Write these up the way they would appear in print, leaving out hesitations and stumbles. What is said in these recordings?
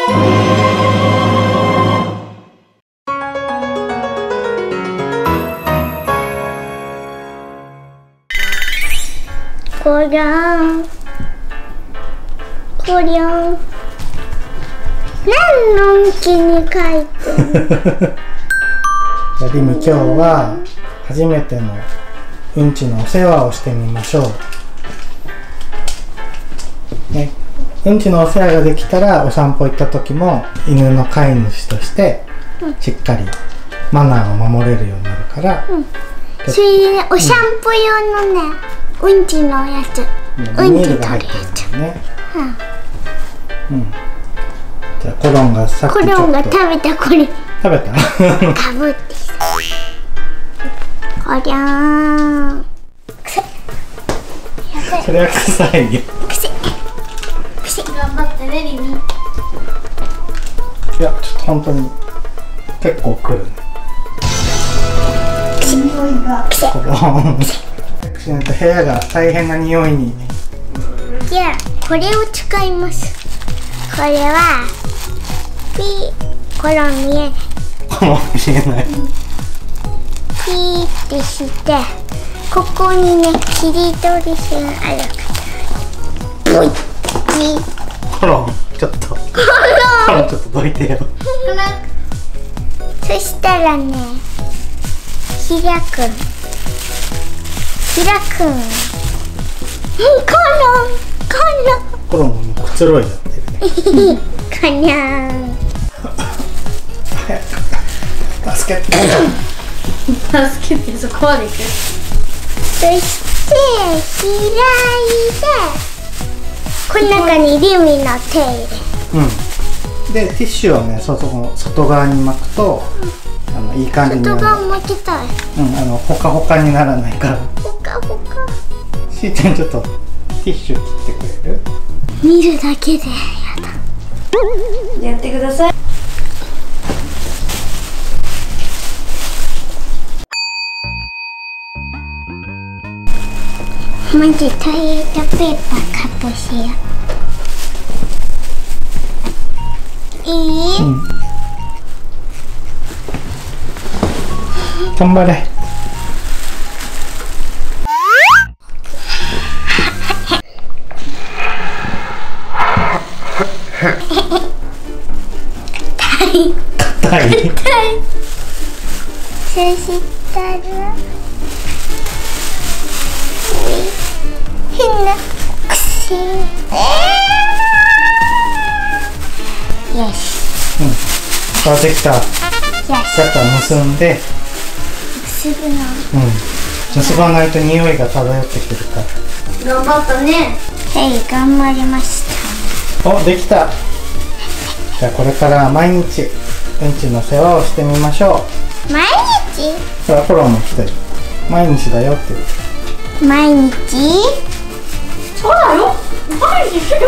こりゃんこりゃん、何のんきに書いてるじゃあリミ、今日は初めてのうんちのお世話をしてみましょうね。うんちのお世話ができたらお散歩行った時も犬の飼い主としてしっかりマナーを守れるようになるから、 それでね、お散歩用のね、うんちのやつ、うんち取るやつね。じゃあコロンがさっきコちょっとロンが食べたこれ食べたかぶってきた。こりゃーん、 それは臭いよ。 頑張ってね、リミ。 いや、ちょっと本当に結構くるね。コロン部屋が大変な匂いに。 じゃあこれを使います。これはコロン見えない。 コロン見えない。 ピーってしてここにね、切り取り線あるからブイッ。 コロンちょっとコロンちょっとどいてよ。 そしたらね、開くコロンもくつろいだってるね。 かにゃーん。 助けて助けて、そこまで行く。 そして開いてこの中にリミの手入れ。 でティッシュをね、外側に巻くと、いい感じになる。 外側巻きたい。 ほかほかにならないから。 ほかほか。 しーちゃん、ちょっとティッシュ切ってくれる？ 見るだけでやだ。 やってください。 まずトイレットペーパーかぶせよう。いい？ 頑張れ。硬い。 そしたら変な癖。よし。 できた。 よし。 だったら結んで。 結ぶの。 結ばないと匂いが漂ってくるから。 頑張ったね。 はい、頑張りました。 お、できた。じゃあこれから毎日うんちの世話をしてみましょう。 毎日？ ほら、コロンも来てる。毎日だよって言う。 毎日？ そうだよ。毎日しよ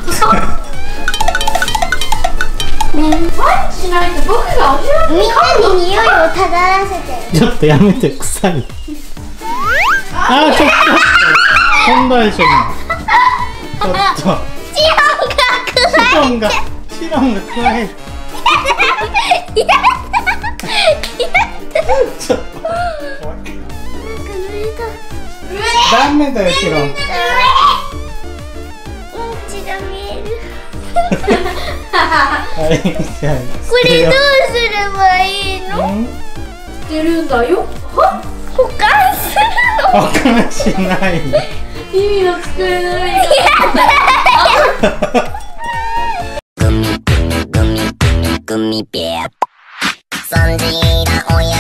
う。毎日しないと僕が教えみんなに匂いをただらせて。 ちょっとやめて、臭い。あー、ちょっと飛んだでしょ今。ちょっとシロンが食わえる。ちょっとダメだよ、シロン。 うんちが見える。 はい、じゃあこれどうすればいいの？ てるんだよ。 保管するの？ 保管しない。 意味の机の上に。 グミベア。そんじらおや